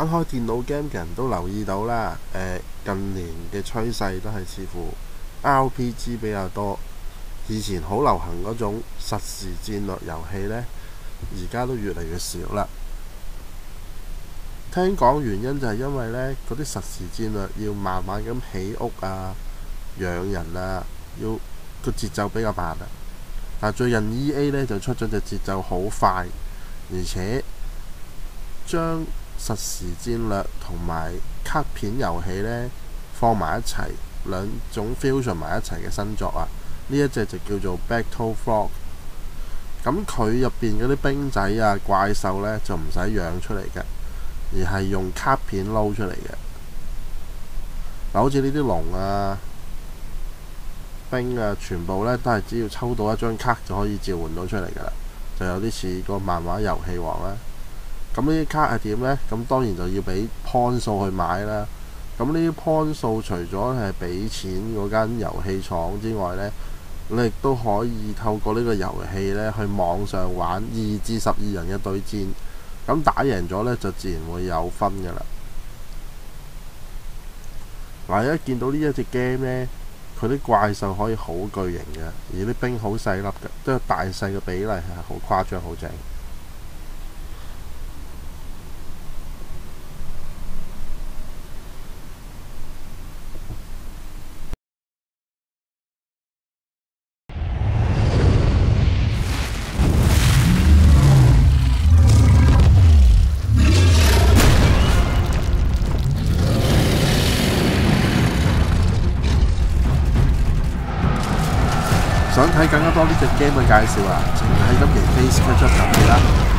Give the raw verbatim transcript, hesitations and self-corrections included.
玩開電腦 game 嘅人都留意到啦，誒、呃、近年嘅趨勢都係似乎 R P G 比較多。以前好流行嗰種實時戰略遊戲呢，而家都越嚟越少啦。聽講原因就係因為呢嗰啲實時戰略要慢慢咁起屋啊、養人啊，要個節奏比較慢啊。但最近 E A 呢就出咗隻節奏好快，而且將實時戰略同埋卡片遊戲呢放埋一齊，兩種 fusion 埋一齊嘅新作啊！呢一隻就叫做 Battlefrog。咁佢入邊嗰啲兵仔啊、怪獸呢，就唔使養出嚟嘅，而係用卡片撈出嚟嘅。嗱，好似呢啲龍啊、兵啊，全部呢都係只要抽到一張卡就可以召喚到出嚟噶啦，就有啲似個漫畫遊戲王啦。咁呢啲卡係點呢？咁當然就要俾 point 數去買啦。咁呢啲 point 數除咗係俾錢嗰間遊戲廠之外呢，你亦都可以透過呢個遊戲呢去網上玩二至十二人嘅對戰。咁打贏咗呢，就自然會有分噶啦。嗱，一見到呢一隻 game 呢，佢啲怪獸可以好巨型嘅，而啲兵好細粒嘅，都有大細嘅比例係好誇張，好正。想睇更加多呢隻 game 嘅介紹啊，請喺今期 Facebook 出頭啦。